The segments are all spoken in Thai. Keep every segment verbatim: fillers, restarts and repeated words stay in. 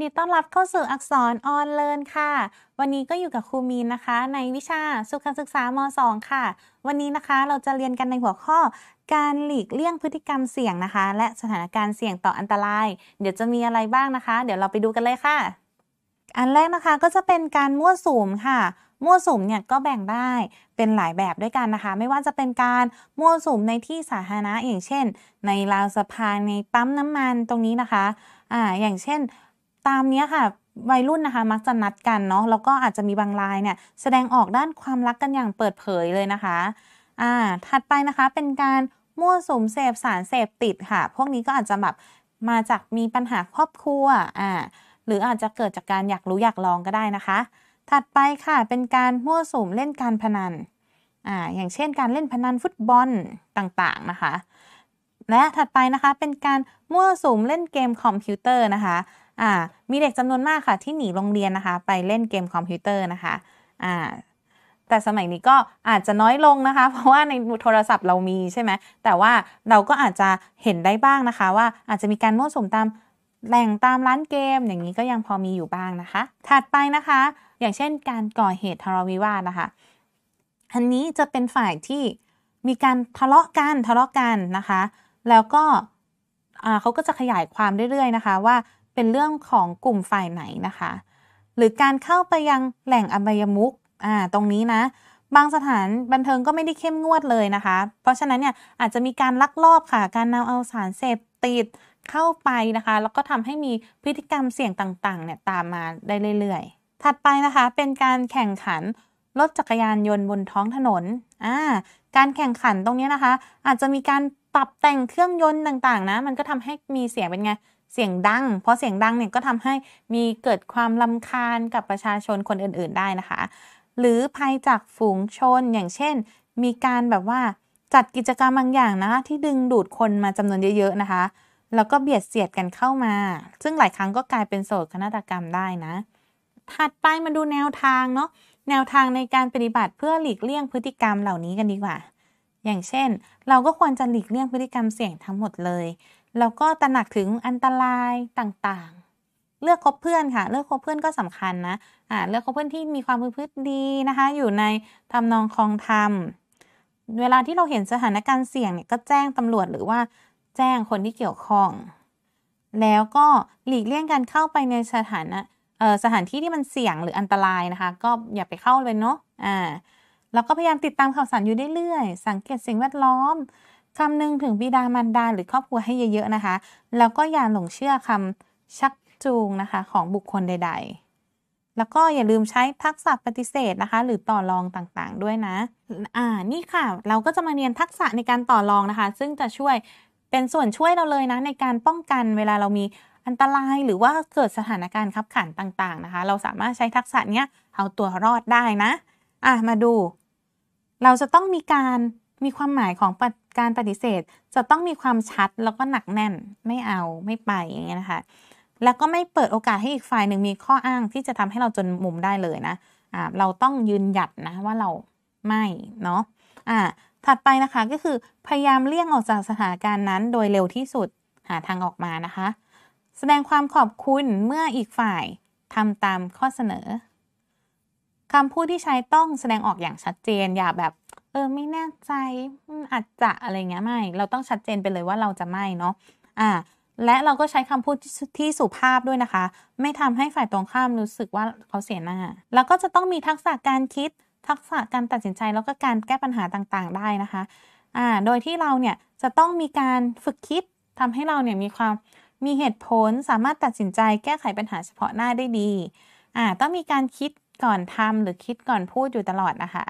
ดีต้อนรับเข้าสู่อักษรออนเลิร์นค่ะ วันนี้ก็อยู่กับครูมีนนะคะ ในวิชาสุขศึกษาม สอง ค่ะ วันนี้นะคะเราจะเรียนกันในหัวข้อการหลีกเลี่ยงพฤติกรรมเสี่ยงนะคะ และสถานการณ์เสี่ยงต่ออันตราย เดี๋ยวจะมีอะไรบ้างนะคะ เดี๋ยวเราไปดูกันเลยค่ะ อันแรกนะคะก็จะเป็นการมั่วสุมค่ะ มั่วสุมเนี่ยก็แบ่งได้เป็นหลายแบบด้วยกันนะคะ ไม่ว่าจะเป็นการมั่วสุมในที่สาธารณะอย่างเช่น ในราวสะพานในปั๊มน้ำมันตรงนี้นะคะอ่าอย่างเช่น ตามเนี้ยค่ะวัยรุ่นนะคะมักจะนัดกันเนาะแล้วก็อาจจะมีบางรายเนี่ยแสดงออกด้านความรักกันอย่างเปิดเผยเลยนะคะอ่าถัดไปนะคะเป็นการมั่วสุมเสพสารเสพติดค่ะพวกนี้ก็อาจจะแบบมาจากมีปัญหาครอบครัวอ่าหรืออาจจะเกิดจากการอยากรู้อยากลองก็ได้นะคะถัดไปค่ะเป็นการมั่วสุมเล่นการพนันอ่าอย่างเช่นการเล่นพนันฟุตบอลต่างๆนะคะและถัดไปนะคะเป็นการมั่วสุมเล่นเกมคอมพิวเตอร์นะคะอ่ามีเด็กจำนวนมากค่ะที่หนีโรงเรียนนะคะไปเล่นเกมคอมพิวเตอร์นะคะอ่าแต่สมัยนี้ก็อาจจะน้อยลงนะคะเพราะว่าในโทรศัพท์เรามีใช่ไหมแต่ว่าเราก็อาจจะเห็นได้บ้างนะคะว่าอาจจะมีการมั่วสุมตามแหล่งตามร้านเกมอย่างนี้ก็ยังพอมีอยู่บ้างนะคะถัดไปนะคะอย่างเช่นการก่อเหตุทะเลาะวิวาทนะคะอันนี้จะเป็นฝ่ายที่มีการทะเลาะกันทะเลาะกันนะคะแล้วก็เขาก็จะขยายความเรื่อยๆนะคะว่าเป็นเรื่องของกลุ่มฝ่ายไหนนะคะหรือการเข้าไปยังแหล่งอบายมุขอ่าตรงนี้นะบางสถานบันเทิงก็ไม่ได้เข้มงวดเลยนะคะเพราะฉะนั้นเนี่ยอาจจะมีการลักลอบค่ะการนำเอาสารเสพติดเข้าไปนะคะแล้วก็ทำให้มีพฤติกรรมเสี่ยงต่างๆเนี่ยตามมาได้เรื่อยๆถัดไปนะคะเป็นการแข่งขันรถจักรยานยนต์บนท้องถนนอ่าการแข่งขันตรงนี้นะคะอาจจะมีการปรับแต่งเครื่องยนต์ต่างๆนะมันก็ทำให้มีเสียงเป็นไงเสียงดังเพราะเสียงดังเนี่ยก็ทำให้มีเกิดความรำคาญกับประชาชนคนอื่นๆได้นะคะหรือภัยจากฝูงชนอย่างเช่นมีการแบบว่าจัดกิจกรรมบางอย่างนะที่ดึงดูดคนมาจำนวนเยอะๆนะคะแล้วก็เบียดเสียดกันเข้ามาซึ่งหลายครั้งก็กลายเป็นโศกนาฏกรรมได้นะถัดไปมาดูแนวทางเนาะแนวทางในการปฏิบัติเพื่อหลีกเลี่ยงพฤติกรรมเหล่านี้กันดีกว่าอย่างเช่นเราก็ควรจะหลีกเลี่ยงพฤติกรรมเสี่ยงทั้งหมดเลยแล้วก็ตระหนักถึงอันตรายต่างๆเลือกคบเพื่อนค่ะเลือกคบเพื่อนก็สำคัญนะอ่าเลือกคบเพื่อนที่มีความประพฤติดีนะคะอยู่ในทำนองคลองธรรมเวลาที่เราเห็นสถานการณ์เสี่ยงเนี่ยก็แจ้งตำรวจหรือว่าแจ้งคนที่เกี่ยวข้องแล้วก็หลีกเลี่ยงการเข้าไปในสถานะเอ่อสถานที่ที่มันเสี่ยงหรืออันตรายนะคะก็อย่าไปเข้าเลยเนาะอ่าแล้วก็พยายามติดตามข่าวสารอยู่เรื่อยๆสังเกตสิ่งแวดล้อมคำนึงถึงบิดามารดาหรือครอบครัวให้เยอะๆนะคะแล้วก็อย่าหลงเชื่อคำชักจูงนะคะของบุคคลใดๆแล้วก็อย่าลืมใช้ทักษะปฏิเสธนะคะหรือต่อรองต่างๆด้วยนะอ่านี่ค่ะเราก็จะมาเรียนทักษะในการต่อรองนะคะซึ่งจะช่วยเป็นส่วนช่วยเราเลยนะในการป้องกันเวลาเรามีอันตรายหรือว่าเกิดสถานการณ์คับขันต่างๆนะคะเราสามารถใช้ทักษะเนี้ยเอาตัวรอดได้นะอ่ะมาดูเราจะต้องมีการมีความหมายของการปฏิเสธจะต้องมีความชัดแล้วก็หนักแน่นไม่เอาไม่ไปอย่างเงี้ยนะคะแล้วก็ไม่เปิดโอกาสให้อีกฝ่ายหนึ่งมีข้ออ้างที่จะทำให้เราจนมุมได้เลยนะอ่าเราต้องยืนหยัดนะว่าเราไม่เนาะอ่าถัดไปนะคะก็คือพยายามเลี่ยงออกจากสถานการณ์นั้นโดยเร็วที่สุดหาทางออกมานะคะแสดงความขอบคุณเมื่ออีกฝ่ายทำตามข้อเสนอคำพูดที่ใช้ต้องแสดงออกอย่างชัดเจนอย่าแบบเออไม่แน่ใจอาจจะอะไรเงี้ยไม่เราต้องชัดเจนไปเลยว่าเราจะไม่เนาะอ่าและเราก็ใช้คำพูดที่สุภาพด้วยนะคะไม่ทำให้ฝ่ายตรงข้ามรู้สึกว่าเขาเสียหน้าแล้วก็จะต้องมีทักษะการคิดทักษะการตัดสินใจแล้วก็การแก้ปัญหาต่างๆได้นะคะอ่าโดยที่เราเนี่ยจะต้องมีการฝึกคิดทำให้เราเนี่ยมีความมีเหตุผลสามารถตัดสินใจแก้ไขปัญหาเฉพาะหน้าได้ดีอ่าต้องมีการคิดก่อนทำหรือคิดก่อนพูดอยู่ตลอดนะคะ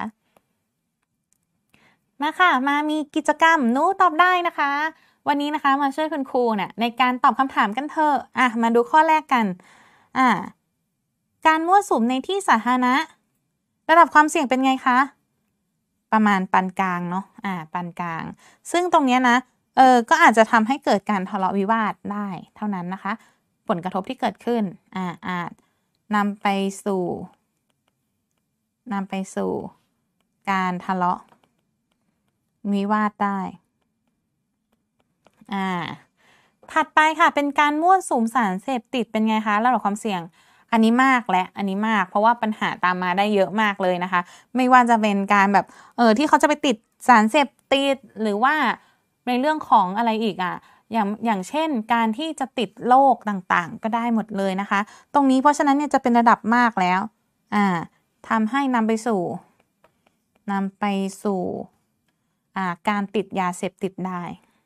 มาค่ะมามีกิจกรรมหนูตอบได้นะคะวันนี้นะคะมาช่วยคุณครูเนี่ยในการตอบคำถามกันเถอะอ่ะมาดูข้อแรกกันอ่าการมั่วสุมในที่สาธารณะระดับความเสี่ยงเป็นไงคะประมาณปานกลางเนาะอ่าปานกลางซึ่งตรงเนี้ยนะเออก็อาจจะทำให้เกิดการทะเลาะวิวาทได้เท่านั้นนะคะผลกระทบที่เกิดขึ้นอ่าอาจนำไปสู่นำไปสู่การทะเลาะวิวาทได้อ่าถัดไปค่ะเป็นการมั่วสุมสารเสพติดเป็นไงคะระดับความเสี่ยงอันนี้มากและอันนี้มากเพราะว่าปัญหาตามมาได้เยอะมากเลยนะคะไม่ว่าจะเป็นการแบบเออที่เขาจะไปติดสารเสพติดหรือว่าในเรื่องของอะไรอีกอ่ะอย่างอย่างเช่นการที่จะติดโรคต่างๆก็ได้หมดเลยนะคะตรงนี้เพราะฉะนั้นเนี่ยจะเป็นระดับมากแล้วอ่าทำให้นำไปสู่นำไปสู่อ่าการติดยาเสพติดได้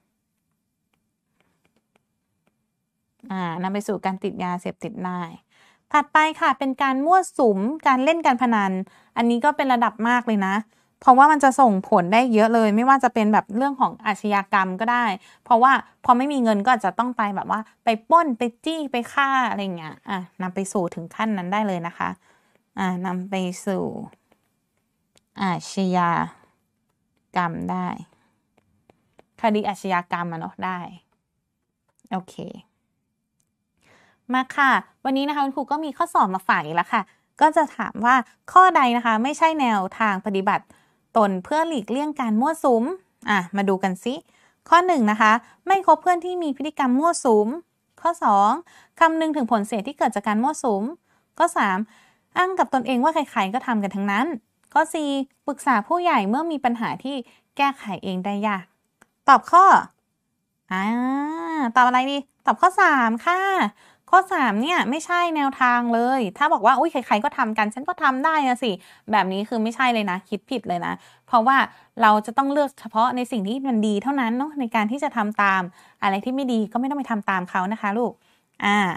อ่านำไปสู่การติดยาเสพติดได้ถัดไปค่ะเป็นการมั่วสุมการเล่นการพนันอันนี้ก็เป็นระดับมากเลยนะเพราะว่ามันจะส่งผลได้เยอะเลยไม่ว่าจะเป็นแบบเรื่องของอาชญากรรมก็ได้เพราะว่าพอไม่มีเงินก็อาจจะต้องไปแบบว่าไปปล้นไปจี้ไปฆ่าอะไรเงี้ยอ่ะนำไปสู่ถึงขั้นนั้นได้เลยนะคะอ่านำไปสู่อาชญากรรมได้คดีอาชญากรรมอะเนาะได้โอเคมาค่ะวันนี้นะคะคุณครูก็มีข้อสอบมาฝากอีกแล้วค่ะก็จะถามว่าข้อใดนะคะไม่ใช่แนวทางปฏิบัติตนเพื่อหลีกเลี่ยงการมั่วสุมอ่ะมาดูกันสิข้อหนึ่งนะคะไม่คบเพื่อนที่มีพฤติกรรมมั่วสุมข้อสองคำนึงถึงผลเสียที่เกิดจากการมั่วสุมข้อสามอ้างกับตนเองว่าใครๆก็ทำกันทั้งนั้นข้อสี่ปรึกษาผู้ใหญ่เมื่อมีปัญหาที่แก้ไขเองได้ยากตอบข้ออ่าตอบอะไรดีตอบข้อสามค่ะข้อสามเนี่ยไม่ใช่แนวทางเลยถ้าบอกว่าอุ้ยใครๆก็ทำกันฉันก็ทำได้นะสิแบบนี้คือไม่ใช่เลยนะคิดผิดเลยนะเพราะว่าเราจะต้องเลือกเฉพาะในสิ่งที่มันดีเท่านั้นเนาะในการที่จะทำตามอะไรที่ไม่ดีก็ไม่ต้องไปทำตามเขานะคะลูกอ่า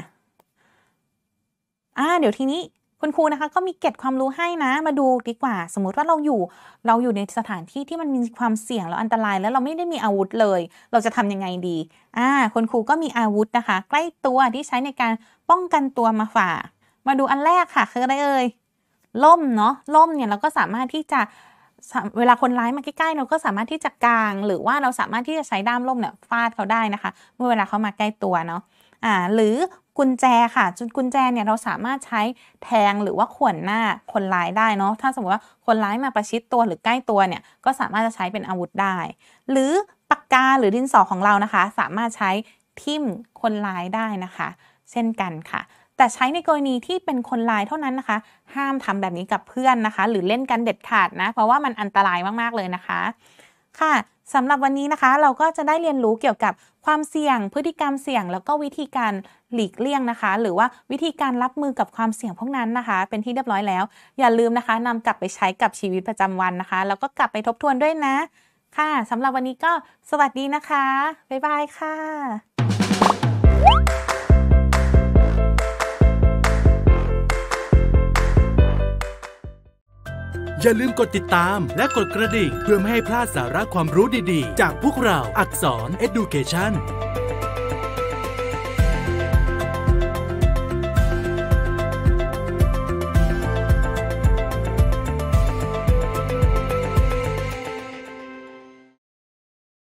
อ่าเดี๋ยวทีนี้คุณครูนะคะก็มีเกร็ดความรู้ให้นะมาดูดีกว่าสมมุติว่าเราอยู่เราอยู่ในสถานที่ที่มันมีความเสี่ยงแล้วอันตรายแล้วเราไม่ได้มีอาวุธเลยเราจะทำยังไงดีอ่าคุณครูก็มีอาวุธนะคะใกล้ตัวที่ใช้ในการป้องกันตัวมาฝากมาดูอันแรกค่ะคืออะไรเอ่ยล่มเนาะล่มเนี่ยเราก็สามารถที่จะเวลาคนร้ายมาใกล้ๆเราก็สามารถที่จะกางหรือว่าเราสามารถที่จะใช้ด้ามล่มเนี่ยฟาดเขาได้นะคะเมื่อเวลาเขามาใกล้ตัวเนาะอ่าหรือกุญแจค่ะจุดกุญแจเนี่ยเราสามารถใช้แทงหรือว่าข่วนหน้าคนร้ายได้เนาะถ้าสมมติว่าคนร้ายมาประชิดตัวหรือใกล้ตัวเนี่ยก็สามารถจะใช้เป็นอาวุธได้หรือปากกาหรือดินสอของเรานะคะสามารถใช้ทิ่มคนร้ายได้นะคะเช่นกันค่ะแต่ใช้ในกรณีที่เป็นคนร้ายเท่านั้นนะคะห้ามทำแบบนี้กับเพื่อนนะคะหรือเล่นกันเด็ดขาดนะเพราะว่ามันอันตรายมากๆเลยนะคะค่ะสำหรับวันนี้นะคะเราก็จะได้เรียนรู้เกี่ยวกับความเสี่ยงพฤติกรรมเสี่ยงแล้วก็วิธีการหลีกเลี่ยงนะคะหรือว่าวิธีการรับมือกับความเสี่ยงพวกนั้นนะคะเป็นที่เรียบร้อยแล้วอย่าลืมนะคะนำกลับไปใช้กับชีวิตประจำวันนะคะแล้วก็กลับไปทบทวนด้วยนะค่ะสำหรับวันนี้ก็สวัสดีนะคะบ๊ายบายค่ะอย่าลืมกดติดตามและกดกระดิ่งเพื่อไม่ให้พลาดสาระความรู้ดีๆจากพวกเราอักษร Education